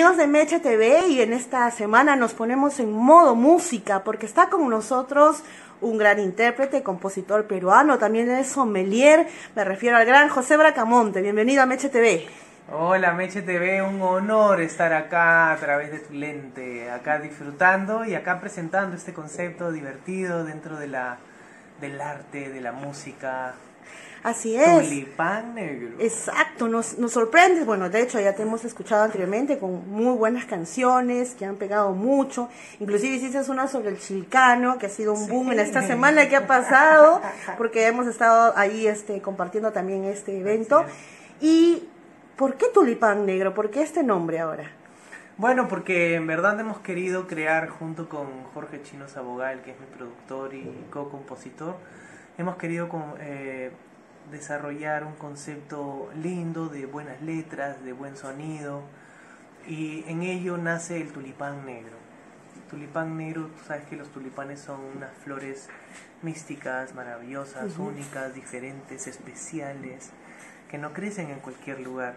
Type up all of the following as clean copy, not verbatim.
amigos de Meche TV, y en esta semana nos ponemos en modo música porque está con nosotros un gran intérprete, compositor peruano, también es sommelier, me refiero al gran José Bracamonte. Bienvenido a Meche TV. Hola Meche TV, un honor estar acá a través de tu lente, acá disfrutando y acá presentando este concepto divertido dentro de del arte, de la música. Así es. Tulipán Negro. Exacto, nos sorprende. Bueno, de hecho ya te hemos escuchado anteriormente con muy buenas canciones que han pegado mucho. Inclusive hiciste una sobre el chilcano, que ha sido un boom en esta semana que ha pasado, porque hemos estado ahí compartiendo también este evento. ¿Y por qué Tulipán Negro? ¿Por qué este nombre ahora? Bueno, porque en verdad hemos querido crear junto con Jorge Chino Sabogal, que es mi productor y co-compositor, hemos querido desarrollar un concepto lindo de buenas letras, de buen sonido, y en ello nace el tulipán negro. El tulipán negro, tú sabes que los tulipanes son unas flores místicas, maravillosas, únicas, diferentes, especiales, que no crecen en cualquier lugar,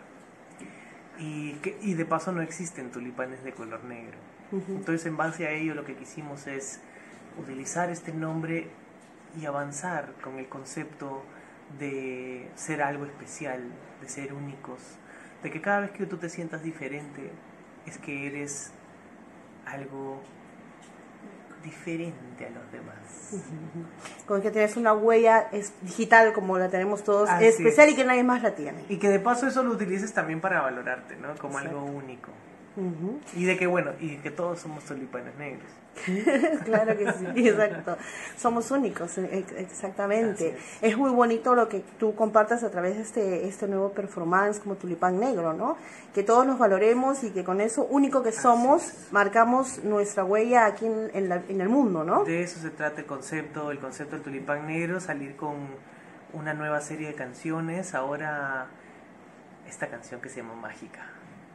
y de paso no existen tulipanes de color negro. Entonces, en base a ello, lo que quisimos es utilizar este nombre y avanzar con el concepto de ser algo especial, de ser únicos, de que cada vez que tú te sientas diferente es que eres algo diferente a los demás. Con que tienes una huella digital como la tenemos todos, Así especial es. Y que nadie más la tiene. Y que de paso eso lo utilices también para valorarte, ¿no? Como Exacto. algo único. Y de que y que todos somos tulipanes negros. Claro que sí, exacto. Somos únicos, exactamente. Es muy bonito lo que tú compartas a través de este nuevo performance como Tulipán Negro, ¿no? Que todos nos valoremos y que con eso único que somos marcamos nuestra huella aquí en el mundo, ¿no? De eso se trata el concepto del Tulipán Negro, salir con una nueva serie de canciones. Ahora esta canción que se llama Mágica.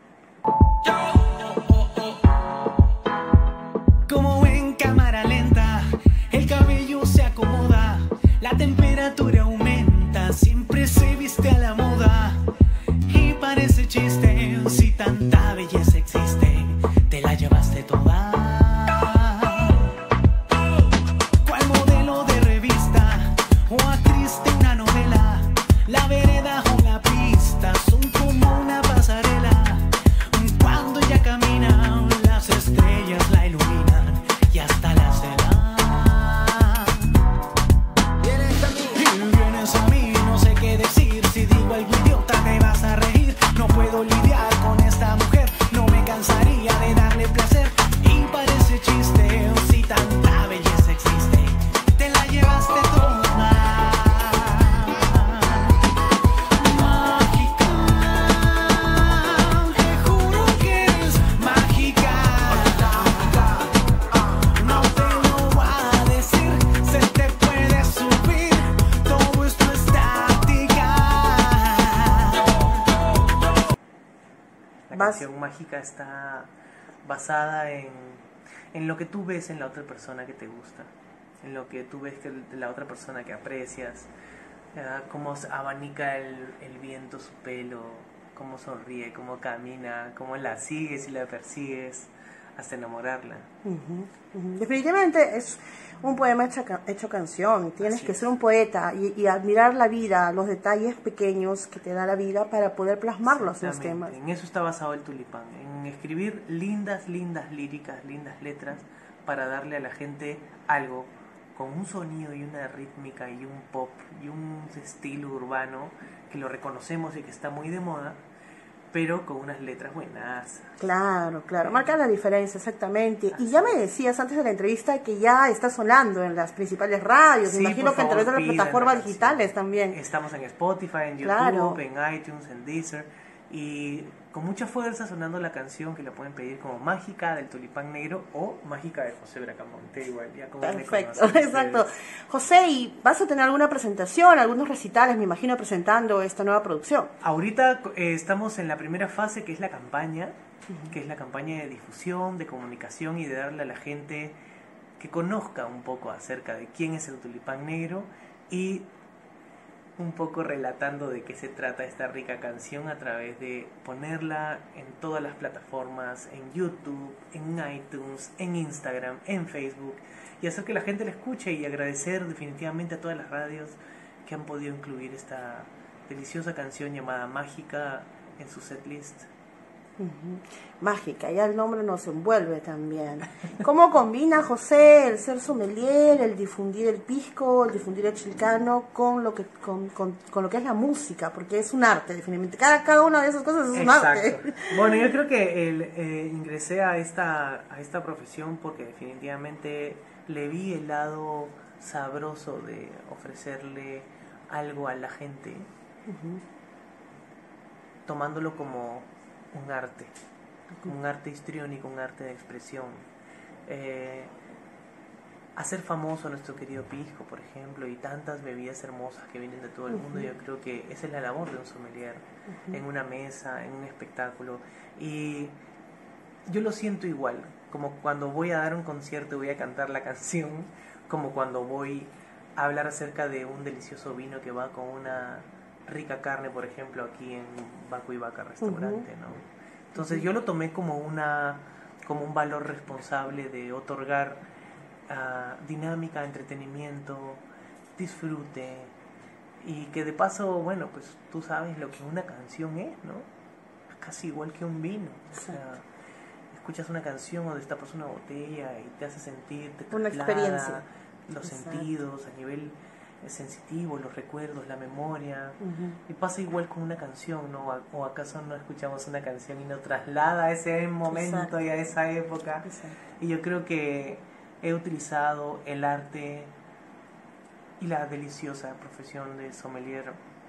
Como en cámara lenta, el cabello se acomoda, la temperatura aumenta, siempre se viste a la moda. Y parece chiste, si tanta belleza existe, te la llevaste toda. ¿Cuál modelo de revista o actriz de una novela? La vereda o la pista son como una pasarela. Cuando ella camina, las estrellas la iluminan y hasta la cenan. Vienes a mí, no sé qué decir. Si digo algo idiota te vas a reír. No puedo lidiar con esta mujer, no me cansaría de darle placer. Y parece chiste, si tanta belleza existe, te la llevaste toda. La canción Mágica está basada en lo que tú ves en la otra persona que te gusta, en lo que tú ves de la otra persona que aprecias, cómo abanica el viento su pelo, cómo sonríe, cómo camina, cómo la sigues y la persigues hasta enamorarla. Definitivamente es un poema hecho canción. Tienes que ser un poeta y admirar la vida, los detalles pequeños que te da la vida para poder plasmarlos en los temas. En eso está basado el tulipán, en escribir lindas líricas, lindas letras para darle a la gente algo con un sonido y una rítmica y un pop y un estilo urbano que lo reconocemos y que está muy de moda, pero con unas letras buenas. Claro, marca la diferencia, exactamente. Y ya me decías antes de la entrevista que ya está sonando en las principales radios, Sí, me imagino que a través de las plataformas pídanla, digitales sí. también. Estamos en Spotify, en YouTube, Claro. en iTunes, en Deezer, y con mucha fuerza sonando la canción que la pueden pedir como Mágica del Tulipán Negro o Mágica de José Bracamonte, igual, ya como me Perfecto, conocen exacto. ustedes. José, ¿y vas a tener alguna presentación, algunos recitales, me imagino, presentando esta nueva producción? Ahorita estamos en la primera fase, que es la campaña, que es la campaña de difusión, de comunicación y de darle a la gente que conozca un poco acerca de quién es el Tulipán Negro y un poco relatando de qué se trata esta rica canción a través de ponerla en todas las plataformas, en YouTube, en iTunes, en Instagram, en Facebook, y hacer que la gente la escuche, y agradecer definitivamente a todas las radios que han podido incluir esta deliciosa canción llamada Mágica en su setlist. Mágica, ya el nombre nos envuelve también. ¿Cómo combina, José, el ser sommelier, el difundir el pisco, el difundir el chilcano con lo que con lo que es la música? Porque es un arte, definitivamente. Cada una de esas cosas es un arte. Bueno, yo creo que ingresé a esta profesión porque definitivamente le vi el lado sabroso de ofrecerle algo a la gente, tomándolo como un arte histriónico, un arte de expresión. Hacer famoso a nuestro querido pisco, por ejemplo, y tantas bebidas hermosas que vienen de todo el mundo. Yo creo que esa es la labor de un sommelier, en una mesa, en un espectáculo. Y yo lo siento igual, como cuando voy a dar un concierto y voy a cantar la canción, como cuando voy a hablar acerca de un delicioso vino que va con una rica carne, por ejemplo, aquí en Baco y Vaca Restaurante, ¿no? Entonces yo lo tomé como un valor responsable de otorgar dinámica, entretenimiento, disfrute, y que de paso, bueno, pues tú sabes lo que una canción es, ¿no? Es casi igual que un vino. O sea, escuchas una canción o destapas una botella y te hace sentir, te una experiencia, los sentidos a nivel sensitivo, los recuerdos, la memoria. Y pasa igual con una canción, ¿no? ¿O acaso no escuchamos una canción y nos traslada a ese momento y a esa época? Y yo creo que he utilizado el arte y la deliciosa profesión de sommelier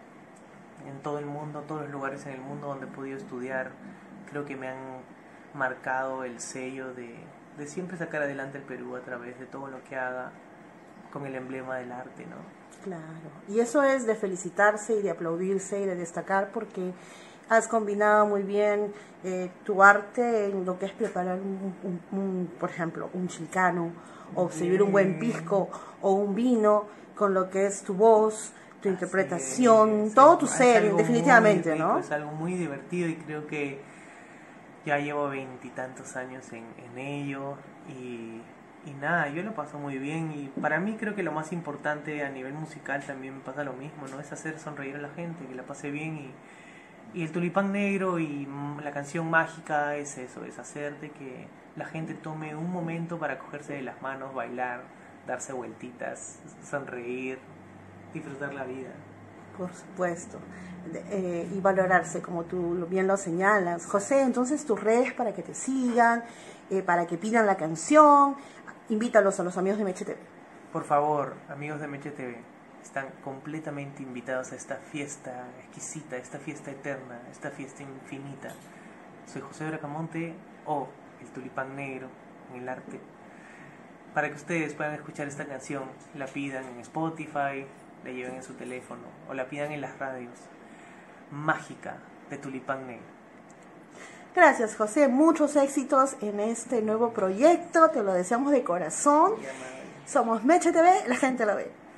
en todo el mundo, todos los lugares en el mundo donde he podido estudiar. Creo que me han marcado el sello de siempre sacar adelante el Perú a través de todo lo que haga con el emblema del arte, ¿no? Claro, y eso es de felicitarse y de aplaudirse y de destacar, porque has combinado muy bien tu arte en lo que es preparar por ejemplo, un chilcano, o servir un buen pisco o un vino, con lo que es tu voz, tu interpretación, todo tu ser, definitivamente, rico, ¿no? Es algo muy divertido y creo que ya llevo 20 y tantos años en ello y nada, yo lo paso muy bien, y para mí creo que lo más importante a nivel musical también me pasa lo mismo, ¿no? Es hacer sonreír a la gente, que la pase bien, y el Tulipán Negro y la canción Mágica es eso, es hacer de que la gente tome un momento para cogerse de las manos, bailar, darse vueltitas, sonreír, disfrutar la vida. Por supuesto, y valorarse, como tú bien lo señalas. José, entonces tus redes para que te sigan, para que pidan la canción, invítalos a los amigos de Meche TV. Por favor, amigos de Meche TV, están completamente invitados a esta fiesta exquisita, esta fiesta eterna, esta fiesta infinita. Soy José Bracamonte, o el Tulipán Negro en el arte, para que ustedes puedan escuchar esta canción, la pidan en Spotify, la lleven en su teléfono o la pidan en las radios. Mágica, de Tulipán Negro. Gracias, José, muchos éxitos en este nuevo proyecto, te lo deseamos de corazón. Somos Meche TV, la gente lo ve.